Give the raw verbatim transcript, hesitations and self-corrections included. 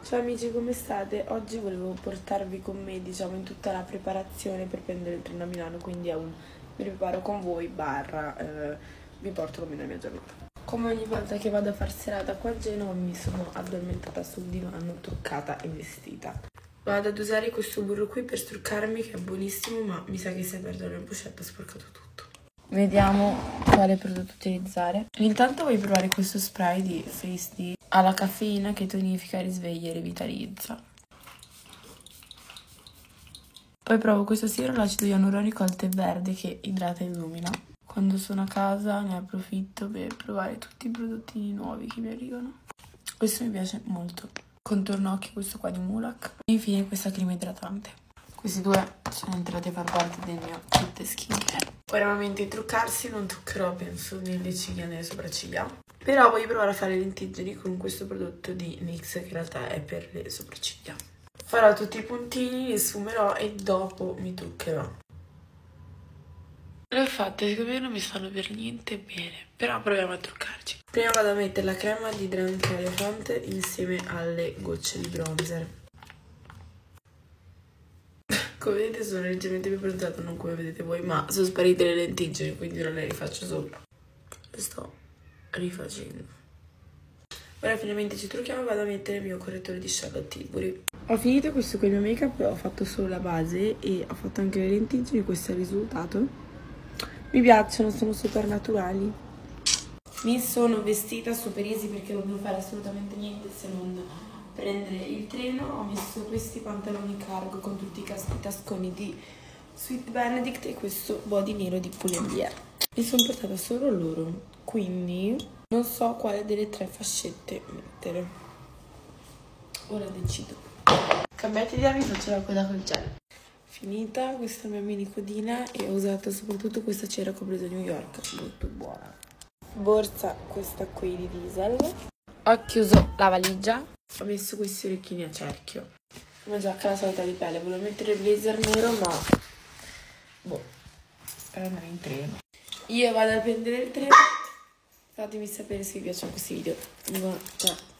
Ciao amici, come state? Oggi volevo portarvi con me, diciamo, in tutta la preparazione per prendere il treno a Milano, quindi è un mi preparo con voi, barra, eh, vi porto con me nella mia giornata. Come ogni volta che vado a far serata qua a Genova mi sono addormentata sul divano, truccata e vestita. Vado ad usare questo burro qui per struccarmi, che è buonissimo, ma mi sa che se perdo la pochetta ho sporcato tutto. Vediamo quale prodotto utilizzare. Intanto voglio provare questo spray di Face D alla caffeina che tonifica, risveglia e rivitalizza. Poi provo questo siero all'acido ialuronico al tè verde che idrata e illumina. Quando sono a casa ne approfitto per provare tutti i prodottini nuovi che mi arrivano. Questo mi piace molto. Contorno occhi questo qua di Mulac. E infine questa crema idratante. Questi due sono entrati a far parte del mio kit skincare. Ora è il momento di truccarsi, non truccherò penso nelle ciglia né nelle sopracciglia. Però voglio provare a fare le lentiggini con questo prodotto di N Y X che in realtà è per le sopracciglia. Farò tutti i puntini, li sfumerò e dopo mi truccherò. Le ho fatte, secondo me non mi stanno per niente bene, però proviamo a truccarci. Prima vado a mettere la crema di Drunk Elephant insieme alle gocce di bronzer. Come vedete sono leggermente più bronzata, non come vedete voi, ma sono sparite le lentiggini, quindi non le rifaccio sopra. Le sto rifacendo. Ora finalmente ci trucchiamo e vado a mettere il mio correttore di Charlotte Tilbury. Ho finito questo con il mio make up, ho fatto solo la base e ho fatto anche le lentiggini, questo è il risultato. Mi piacciono, sono super naturali. Mi sono vestita super easy perché non devo fare assolutamente niente se non prendere il treno. Ho messo questi pantaloni cargo con tutti i tasconi di Sweet Benedict e questo body nero di Pull&Bear. Mi sono portata solo loro, quindi non so quale delle tre fascette mettere. Ora decido. Cambiate idea, mi faccio la coda col gel. Finita questa mia mini codina e ho usato soprattutto questa cera che ho preso a New York, molto buona. Borsa questa qui di Diesel. Ho chiuso la valigia. Ho messo questi orecchini a cerchio. Una giacca la solita di pelle. Volevo mettere il blazer nero ma boh, per andare in treno. Io vado a prendere il treno. Fatemi sapere se vi piacciono questi video. Ciao.